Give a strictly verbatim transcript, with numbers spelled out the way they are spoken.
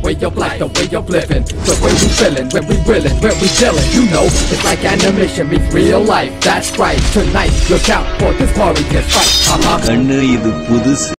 way of life, the way of living, the way we feeling, when we willin', where we chillin'. You know, it's like animation meets real life. That's right, tonight look out for this glorious fight. Uh-huh.